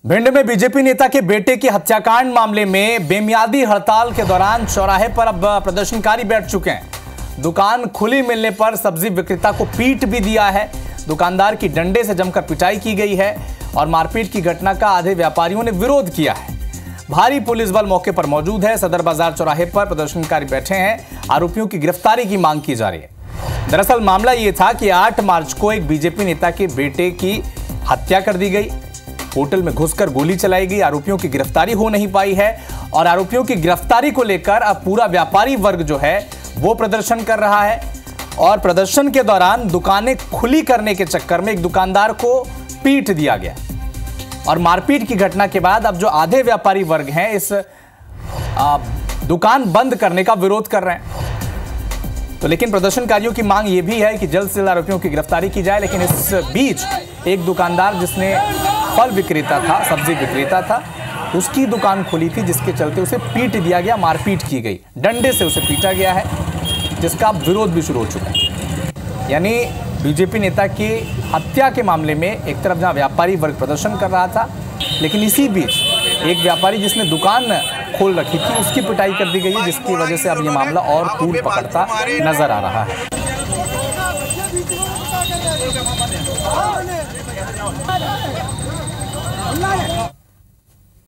भिंड में बीजेपी नेता के बेटे के हत्याकांड मामले में बेमियादी हड़ताल के दौरान चौराहे पर अब प्रदर्शनकारी बैठ चुके हैं। दुकान खुली मिलने पर सब्जी विक्रेता को पीट भी दिया है। दुकानदार की डंडे से जमकर पिटाई की गई है और मारपीट की घटना का आधे व्यापारियों ने विरोध किया है। भारी पुलिस बल मौके पर मौजूद है। सदर बाजार चौराहे पर प्रदर्शनकारी बैठे हैं। आरोपियों की गिरफ्तारी की मांग की जा रही है। दरअसल मामला यह था कि 8 मार्च को एक बीजेपी नेता के बेटे की हत्या कर दी गई। होटल में घुसकर गोली चलाई गई। आरोपियों की गिरफ्तारी हो नहीं पाई है और आरोपियों की गिरफ्तारी को लेकर अब पूरा व्यापारी वर्ग जो है वो प्रदर्शन कर रहा है। और प्रदर्शन के दौरान दुकानें खुली करने के चक्कर में एक दुकानदार को पीट दिया गया और मारपीट की घटना के बाद अब जो आधे व्यापारी वर्ग हैं इस दुकान बंद करने का विरोध कर रहे हैं। तो लेकिन प्रदर्शनकारियों की मांग यह भी है कि जल्द से जल्द आरोपियों की गिरफ्तारी की जाए। लेकिन इस बीच एक दुकानदार जिसने फल विक्रेता था, सब्जी विक्रेता था, उसकी दुकान खुली थी, जिसके चलते उसे पीट दिया गया, मारपीट की गई, डंडे से उसे पीटा गया है, जिसका विरोध भी शुरू हो चुका है। यानी बीजेपी नेता की हत्या के मामले में एक तरफ जहां व्यापारी वर्ग प्रदर्शन कर रहा था, लेकिन इसी बीच एक व्यापारी जिसने दुकान खोल रखी थी उसकी पिटाई कर दी गई है, जिसकी वजह से अब ये मामला और तूल पकड़ता नजर आ रहा है।